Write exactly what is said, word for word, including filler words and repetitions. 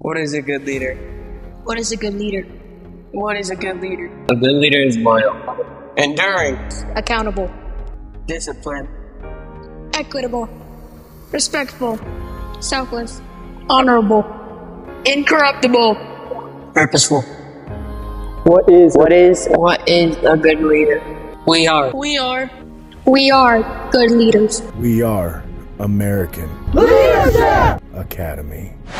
What is a good leader? What is a good leader? What is a good leader? A good leader is loyal, enduring, Accountable. disciplined, Equitable. Respectful. Selfless. Honorable. Incorruptible. purposeful. What is What is what is a good leader? We are. We are. We are good leaders. We are American Leadership Academy.